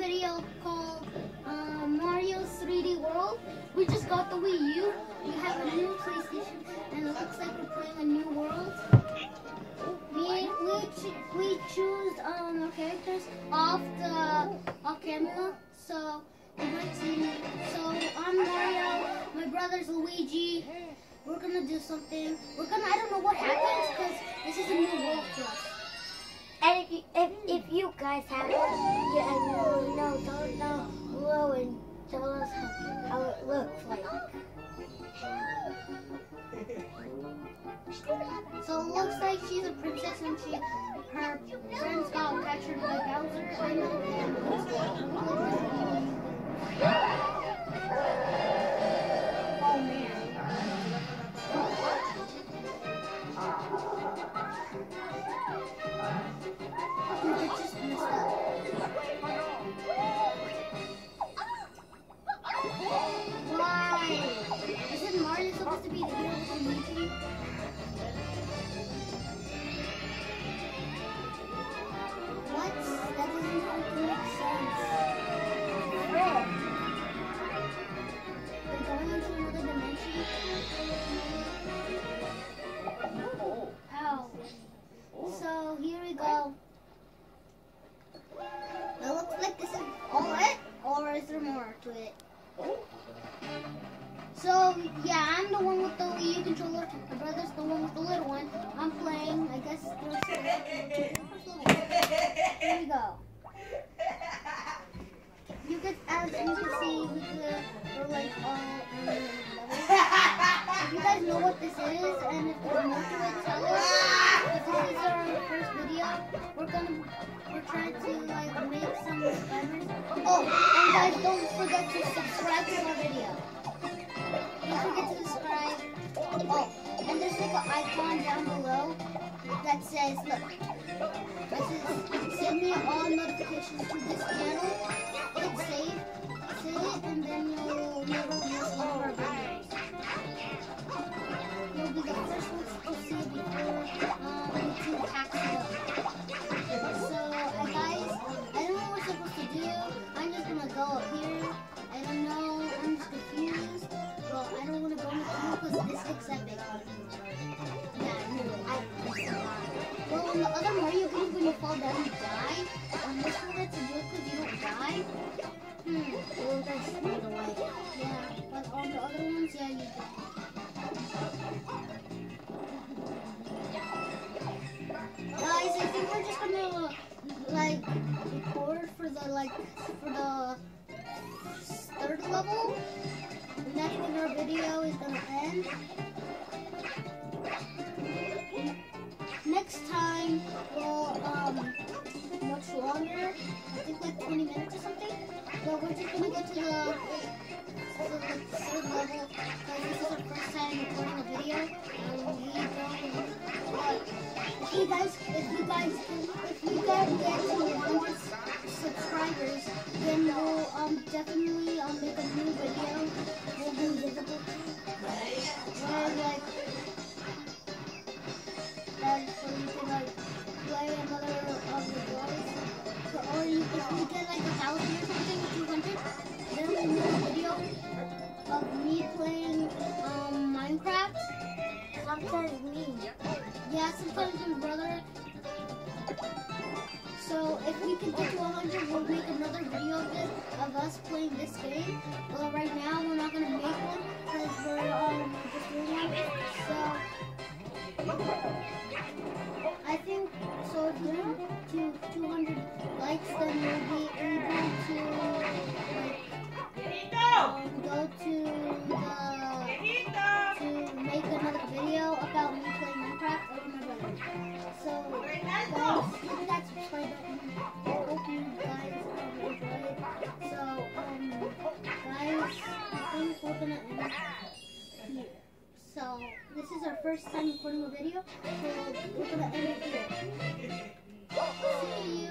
video called Mario's 3D World. We just got the Wii U. We have a new PlayStation, and it looks like we're playing a new world. We choose our characters off camera, so you might see me. So I'm Mario. My brother's Luigi. We're gonna do something. I don't know what happens because this is a new world for us. And if you guys have don't know below and tell us how it looks like. So it looks like she's a princess and her friends got captured by Bowser. I know Oh man. I just messed up. Why? Isn't Mario supposed to be the hero of Luigi? What? That doesn't fucking make sense. Where? They're going into another dimension? Ow. So, here we go. It looks like this is all it, or is there more to it? So, yeah, I'm the one with the Wii U controller. My brother's the one with the little one. I'm playing, I guess, here we go. As you can see, we're like all in the levels. If you guys know what this is, and if there's more to it, tell us. If this is our first video, we're trying to like make some subscribers. Oh, and guys, don't forget to subscribe to our video. Don't forget to subscribe. Oh, and there's like an icon down below that says, look, this is send me all notifications to this channel. Hit save it, and then you'll never miss one of our videos. You'll be the first ones to see it before YouTube hacks it up. So, guys, I don't know what we're supposed to do. I'm just gonna go up here. I don't know. I'm just confused. Well, I don't want to go in the tunnel because this looks epic. Yeah, I knew it. Well, in the other Mario games, when you fall down, you die. On this one, it's a joke because you don't die. Well, that's straight away. Yeah, but on the other ones, yeah, you die. Guys, I think we're just gonna like record for the third level, and that's when our video is gonna end. Next time, we'll much longer. I think like 20 minutes or something. But we're just gonna go to the third level because this is our first time recording a video, and we don't. If you guys get to 100 subscribers, then we'll definitely make a new video. We'll do invisible. Where like so you can like play another of the boys. So, or if you get like 1,000 or something, 200, then we'll make a video of me playing Minecraft. Sometimes me. Yeah, sometimes my brother. So if we can get to 100, we'll make another video of us playing this game. Well, right now we're not gonna make one because we're just doing one. So I think so. If we get to 200 likes, then we'll be able to go to make another video about me playing Minecraft over my brother. So guys, hit that subscribe button. I hope you guys enjoy it. So guys, I think we're gonna end here. So this is our first time recording a video, so we're gonna end it here. See you.